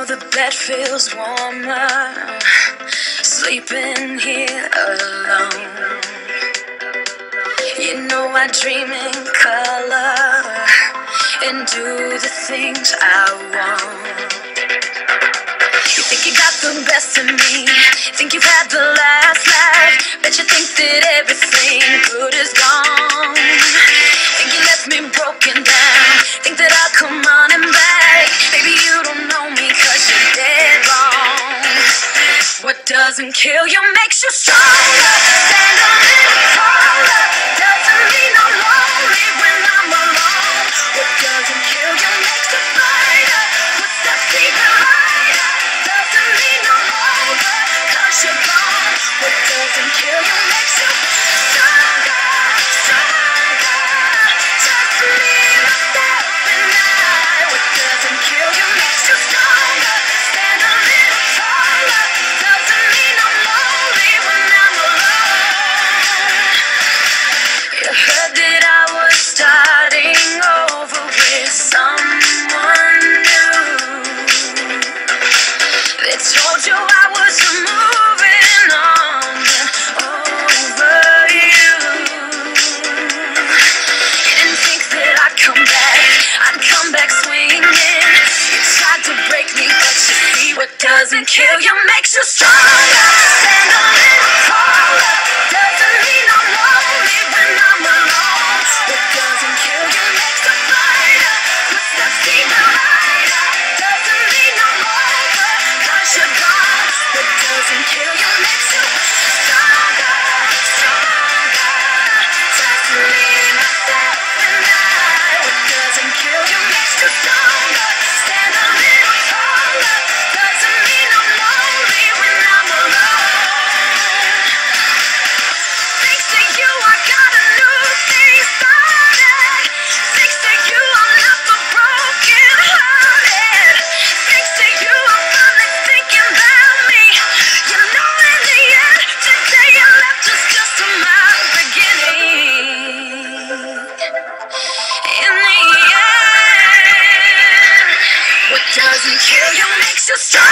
the bed feels warmer, sleeping here alone. You know I dream in color and do the things I want. You think you got the best of me, think you've had the last laugh, bet you think that everything good is gone. Think you left me broken down, think that I'll come running back. Baby, you don't know me 'cause you're dead wrong. What doesn't kill you makes you stronger. Stand a little taller. Doesn't mean I'm lonely when I'm alone. What doesn't kill you makes you fighter. Footsteps even lighter. Doesn't mean I'm over 'cause you're gone. What doesn't kill you makes you stronger, stronger. Just me, myself, and I. What doesn't kill you makes you stronger. Stand a little taller. Doesn't mean I'm lonely when I'm alone. You heard that I was starting over with someone new. They told you I was moving on over you. You didn't think that I'd come back swinging. You tried to break me, but you see what doesn't kill you makes you stronger. Stand a little taller. Doesn't mean I'm lonely when I'm alone. What doesn't kill you makes you fighter. Footsteps even lighter. Doesn't mean I'm over 'cause you're gone. What doesn't kill you makes you stronger, stronger. Just me, myself, and I. What doesn't kill you makes you stronger. Stand a little taller. Doesn't mean I'm lonely when I'm alone. Thanks to you, I got a new thing started. Thanks to you, I'm not the broken hearted. Thanks to you, I'm finally thinking about me. You know, in the end, today you left was just my beginning. In the end, what doesn't kill you makes you strong.